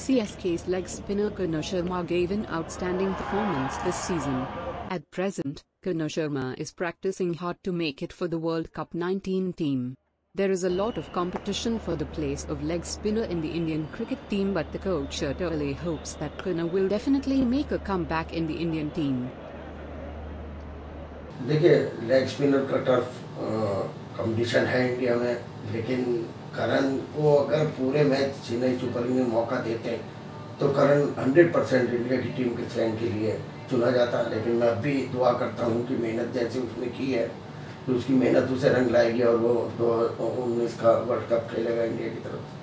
CSK's leg spinner Karn Sharma gave an outstanding performance this season. At present, Karn Sharma is practicing hard to make it for the World Cup 19 team. There is a lot of competition for the place of leg spinner in the Indian cricket team, but the coach Athar Ali hopes that Karn will definitely make a comeback in the Indian team. देखिए, leg spinner का टर्फ competition है India में, लेकिन करण को अगर पूरे match Chennai super Kings में मौका देते तो करण 100% इंडिया की टीम के चयन के लिए चुना जाता। लेकिन मैं अभी दुआ करता हूं कि मेहनत जैसे उसने की है तो उसकी मेहनत उसे रंग लाएगी और वो 2019 का वर्ल्ड कप खेलेगा इंडिया की तरफ से।